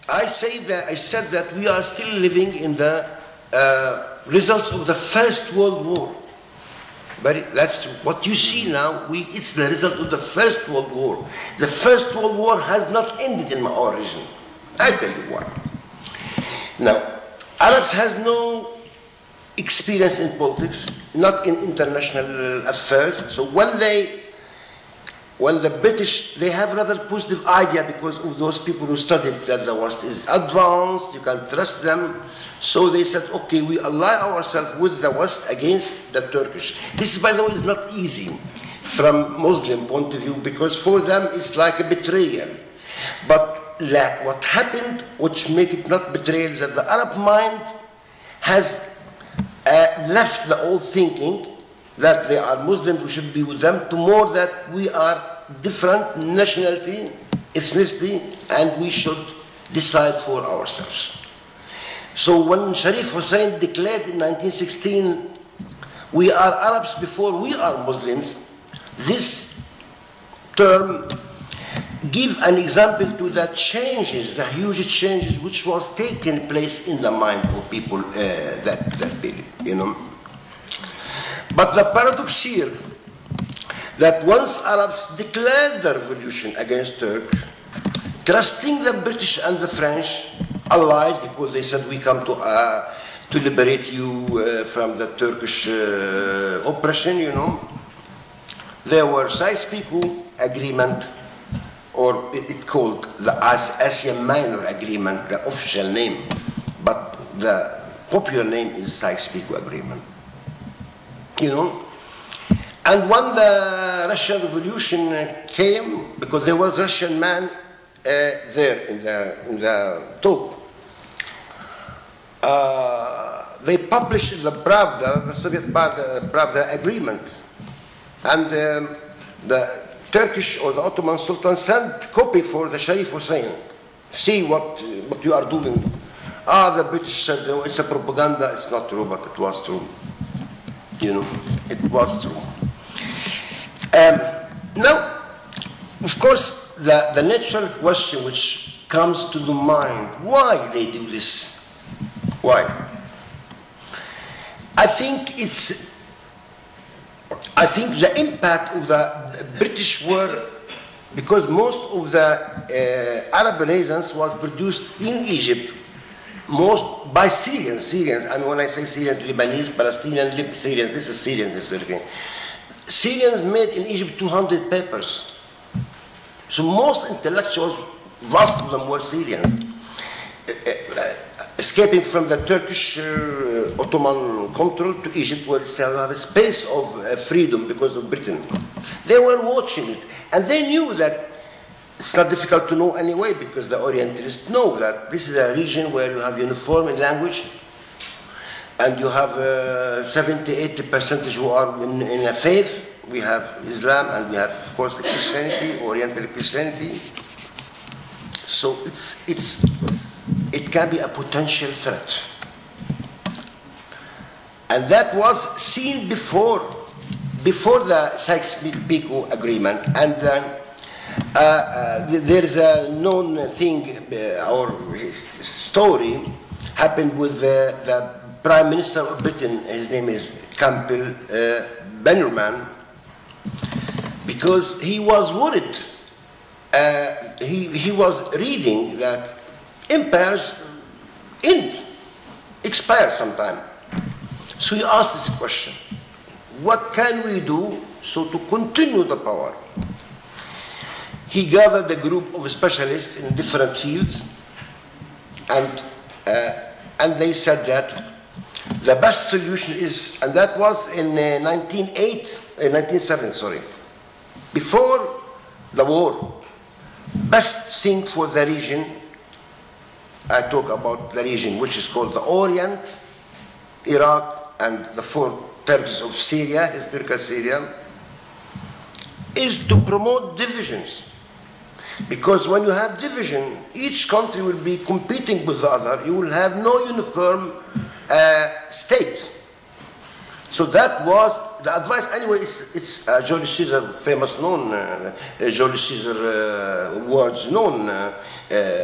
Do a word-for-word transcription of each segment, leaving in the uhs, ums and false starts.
I say that I said that we are still living in the uh, results of the First World War. But that's what you see now. We, it's the result of the First World War. The First World War has not ended in our region. I tell you why. Now, Arabs has no experience in politics, not in international affairs. So when they, when the British, they have rather positive idea because of those people who studied that the West is advanced, you can trust them. So they said, okay, we ally ourselves with the West against the Turkish. This, by the way, is not easy from Muslim point of view because for them it's like a betrayal. But what happened, which make it not betrayal, is that the Arab mind has uh, left the old thinking that they are Muslims, we should be with them, to more that we are different nationality, ethnicity, and we should decide for ourselves. So when Sharif Hussein declared in nineteen sixteen, we are Arabs before we are Muslims, this term give an example to the changes, the huge changes which was taking place in the mind of people uh, that, that believe, you know. But the paradox here, that once Arabs declared the revolution against Turks, trusting the British and the French allies, because they said we come to, uh, to liberate you uh, from the Turkish uh, oppression, you know, there were Sykes-Picot Agreement, or it, it called the Asia Minor Agreement, the official name, but the popular name is Sykes-Picot Agreement. You know, and when the Russian Revolution came, because there was a Russian man uh, there in the, in the talk, uh, they published the Pravda, the Soviet Pravda, Pravda agreement, and um, the Turkish or the Ottoman Sultan sent copy for the Sharif Hussein. See what, what you are doing. Ah, the British said, oh, it's a propaganda, it's not true, but it was true. You know, it was true. Um, now, of course, the, the natural question which comes to the mind, why they do this? Why? I think it's, I think the impact of the British were, because most of the uh, Arab Renaissance was produced in Egypt, most by Syrians, Syrians, I mean when I say Syrians, Lebanese, Palestinian, Lib Syrians, this is Syrians, this is very Syrians made in Egypt two hundred papers. So most intellectuals, vast of them were Syrians. Uh, uh, escaping from the Turkish uh, Ottoman control to Egypt, where it's a space of uh, freedom because of Britain. They were watching it, and they knew that it's not difficult to know anyway, because the Orientalists know that this is a region where you have uniform in language, and you have uh, seventy, eighty percent who are in, in a faith. We have Islam, and we have, of course, Christianity, Oriental Christianity. So it's, it's, it can be a potential threat. And that was seen before, before the Sykes-Picot Agreement. And uh, uh, uh, there is a known thing, uh, or story, happened with the, the Prime Minister of Britain. His name is Campbell uh, Bannerman, because he was worried. Uh, he, he was reading that empires end, expire sometime. So he asked this question: what can we do so to continue the power? He gathered a group of specialists in different fields, and, uh, and they said that the best solution is, and that was in uh, nineteen oh eight, uh, nineteen oh seven, sorry, before the war, best thing for the region, I talk about the region which is called the Orient, Iraq, and the four territories of Syria, historical Syria, is to promote divisions. Because when you have division, each country will be competing with the other. You will have no uniform uh, state. So that was the advice. Anyway, it's, it's uh, Julius Caesar, famous known, uh, uh, Julius Caesar uh, words known. Uh, uh,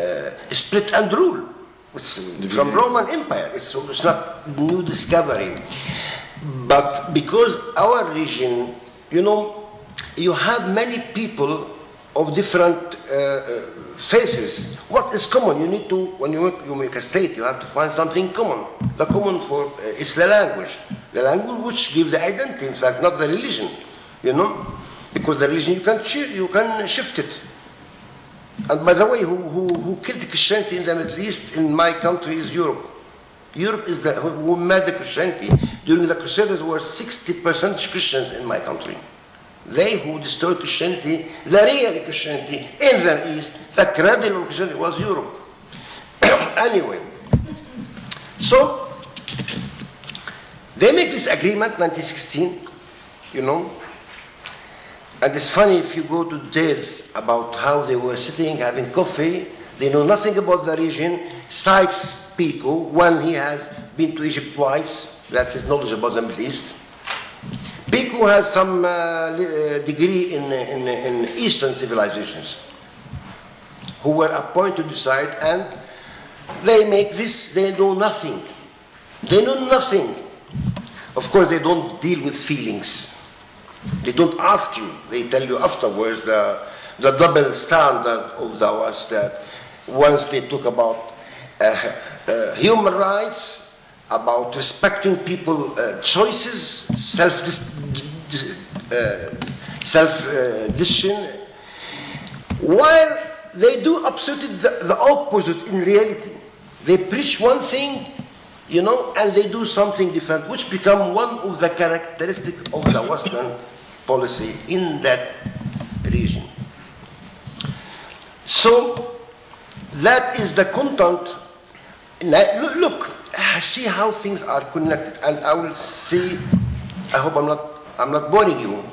split and rule. It's from Roman Empire. It's, it's not new discovery. But because our region, you know, you have many people of different uh, faiths. What is common? You need to, when you make, you make a state, you have to find something common. The common for, uh, it's the language. The language which gives the identity, in fact, not the religion, you know? Because the religion, you can, you can shift it. And by the way, who, who, who killed Christianity in the Middle East, in my country, is Europe. Europe is the, who made the Christianity. During the Crusades, there were sixty percent Christians in my country. They who destroyed Christianity, the real Christianity in the East, the cradle of Christianity was Europe. Anyway, so they make this agreement, nineteen sixteen, you know, and it's funny if you go to details about how they were sitting, having coffee, they know nothing about the region. Sykes-Picot, one he has been to Egypt twice, that's his knowledge about the Middle East. Picot has some uh, degree in, in, in Eastern civilizations, who were appointed to decide, and they make this, they know nothing. They know nothing. Of course, they don't deal with feelings. They don't ask you. They tell you afterwards the, the double standard of the West, that once they talk about uh, uh, human rights, about respecting people's uh, choices, self uh, self uh, decision, while they do absolutely the, the opposite in reality. They preach one thing, you know, and they do something different, which become one of the characteristics of the Western policy in that region. So that is the content. Look, look, see how things are connected, and I will see. I hope I'm not I'm not boring you.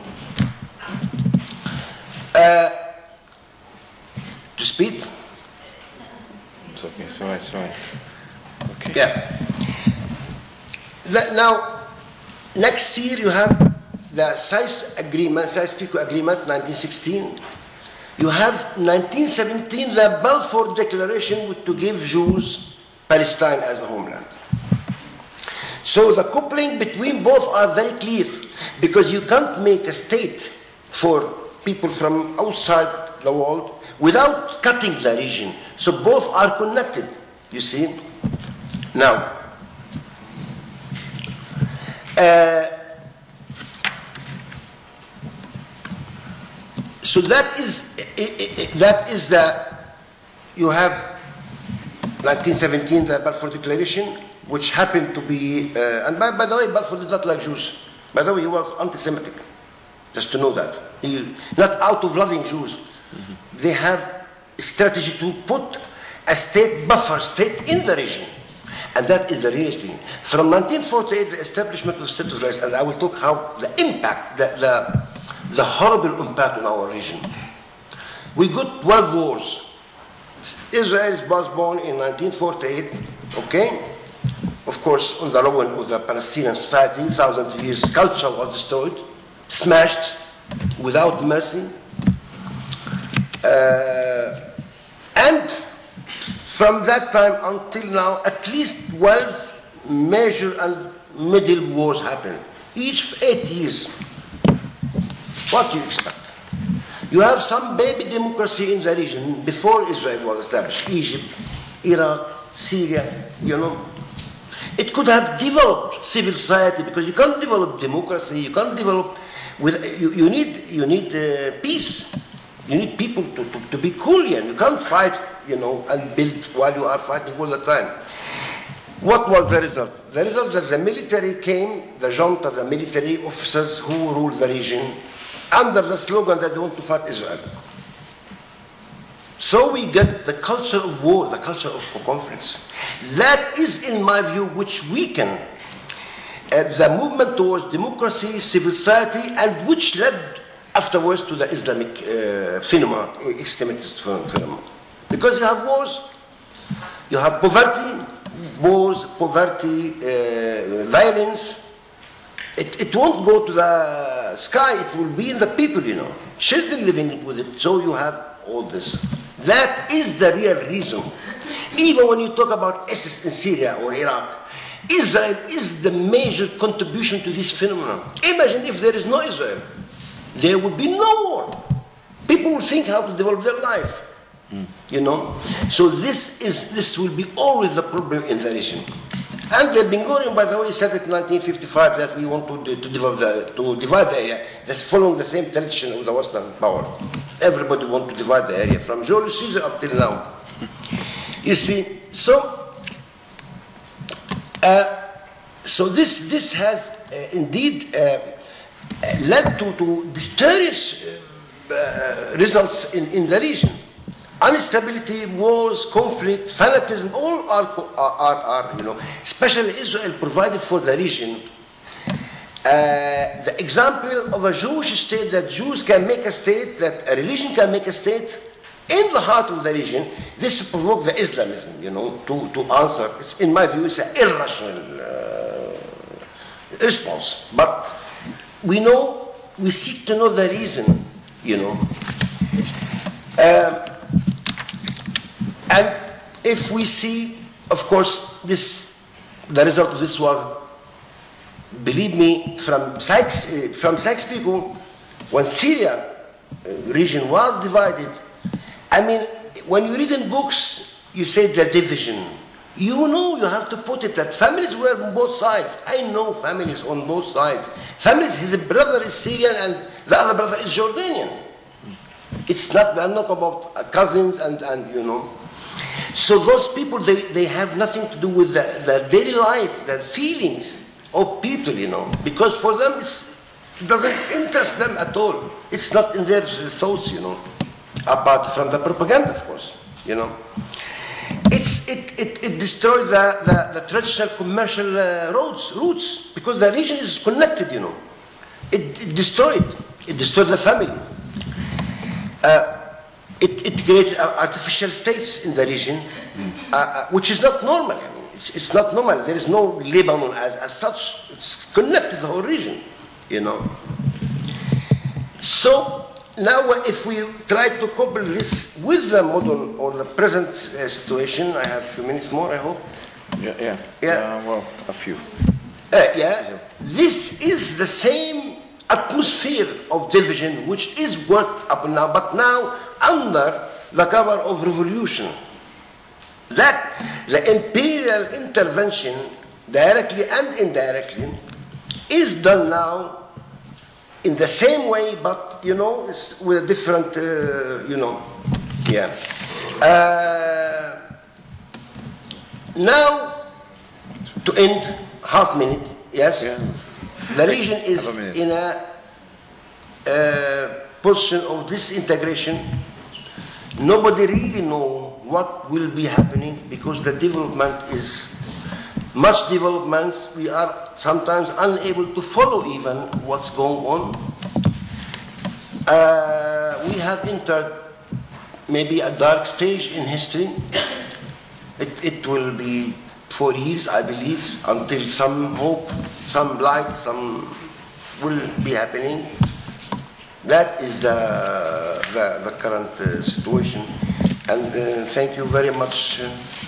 Uh, to speed. It's okay. It's all right. It's all right. Okay. Yeah. The, now, next year you have the Sykes Agreement, Sykes-Picot Agreement, nineteen sixteen. You have nineteen seventeen, the Balfour Declaration to give Jews Palestine as a homeland. So the coupling between both are very clear, because you can't make a state for people from outside the world without cutting the region. So both are connected, you see. Now, uh, so that is, that is the, you have nineteen seventeen, the Balfour Declaration, which happened to be, uh, and by, by the way, Balfour did not like Jews. By the way, he was anti-Semitic, just to know that. He, not out of loving Jews. Mm-hmm. They have a strategy to put a state, buffer state in the region. And that is the real thing. From nineteen forty-eight, the establishment of the State of Israel, and I will talk how the impact, the, the, the horrible impact on our region. We got twelve wars. Israel was born in nineteen forty-eight, okay? Of course, on the ruin of the Palestinian society, thousand years culture was destroyed, smashed, without mercy. Uh, and from that time until now, at least twelve major and middle wars happened, each eight years. What do you expect? You have some baby democracy in the region before Israel was established. Egypt, Iraq, Syria, you know. It could have developed civil society, because you can't develop democracy, you can't develop, with, you, you need, you need uh, peace. You need people to, to, to be cool, and you can't fight, you know, and build while you are fighting all the time. What was the result? The result that the military came, the junta, the military officers who ruled the region, under the slogan that they want to fight Israel. So we get the culture of war, the culture of conflicts. That is, in my view, which weakened uh, the movement towards democracy, civil society, and which led afterwards to the Islamic uh, phenomenon, extremist phenomenon. Because you have wars, you have poverty, wars, poverty, uh, violence. It, it won't go to the sky, it will be in the people, you know. Children living with it, so you have all this. That is the real reason. Even when you talk about ISIS in Syria or Iraq, Israel is the major contribution to this phenomenon. Imagine if there is no Israel, there would be no war. People will think how to develop their life, mm. you know. So this is this will be always the problem in the region. And the Ben Gurion, by the way, said it in nineteen fifty-five that we want to, to develop the to divide the area. That's following the same tradition of the Western power. Everybody wants to divide the area from Julius Caesar up till now. You see, so uh, so this this has uh, indeed uh, led to to disastrous uh, uh, results in, in the region. Instability, wars, conflict, fanatism, all are, are, are, are, you know, especially Israel provided for the region. Uh, the example of a Jewish state, that Jews can make a state, that a religion can make a state in the heart of the region, this provoked the Islamism, you know, to, to answer. It's, in my view, it's an irrational uh, response. But we know, we seek to know the reason, you know. Um, And if we see, of course, this, the result of this was, believe me, from Sykes, uh, from Sykes people, when Syria uh, region was divided, I mean, when you read in books, you say the division. You know, you have to put it that families were on both sides. I know families on both sides. Families, his brother is Syrian and the other brother is Jordanian. It's not, I'm not about cousins and, and you know. So those people, they, they have nothing to do with the, the daily life, the feelings of people, you know, because for them it's, it doesn't interest them at all. It's not in their thoughts, you know, apart from the propaganda, of course, you know. It's, it, it, it destroyed the, the, the traditional commercial uh, roads, routes, because the region is connected, you know. It, it destroyed, it destroyed the family. Uh, It, it created artificial states in the region, uh, uh, which is not normal. I mean, it's, it's not normal. There is no Lebanon as, as such. It's connected the whole region, you know. So now, if we try to couple this with the modern or the present uh, situation, I have a few minutes more, I hope. Yeah, yeah. Yeah. Uh, well, a few. Uh, yeah. This is the same atmosphere of division which is worked up now, but now under the cover of revolution. That the imperial intervention, directly and indirectly, is done now in the same way, but, you know, it's with a different, uh, you know, yeah. Uh, now, to end, half minute, yes? Yeah. The region is a in a uh, position of disintegration. Nobody really knows what will be happening because the development is much developments. We are sometimes unable to follow even what's going on. Uh, we have entered maybe a dark stage in history. It, it will be four years, I believe, until some hope, some light, some will be happening. That is the, the, the current uh, situation. And uh, thank you very much. Uh,